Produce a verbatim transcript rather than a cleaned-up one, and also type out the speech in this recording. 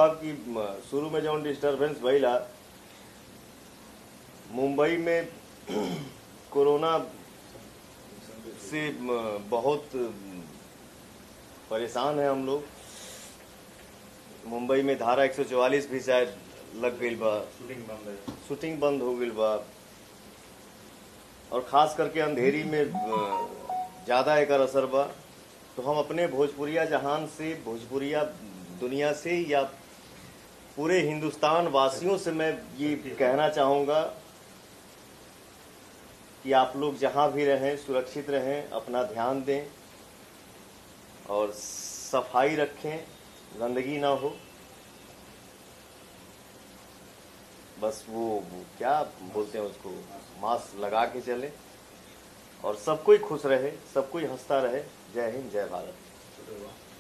साहब की शुरू में जौन डिस्टर्बेंस भइला मुंबई में कोरोना से बहुत परेशान है हम लोग। मुंबई में धारा एक सौ चौवालीस भी शायद लग गई बा, शूटिंग बंद है, शूटिंग बंद हो गई बा, और खास करके अंधेरी में ज़्यादा एक असर बा। तो हम अपने भोजपुरिया जहान से, भोजपुरिया दुनिया से या पूरे हिंदुस्तान वासियों से मैं ये कहना चाहूँगा कि आप लोग जहाँ भी रहें सुरक्षित रहें, अपना ध्यान दें और सफाई रखें, गंदगी ना हो। बस वो, वो क्या बोलते हैं उसको, मास्क लगा के चले और सब कोई खुश रहे, सब कोई हंसता रहे। जय हिंद, जय भारत।